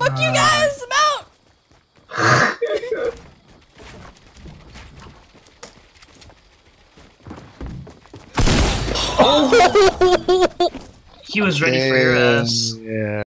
Fuck you guys! I'm out! He was ready for your ass. Yeah.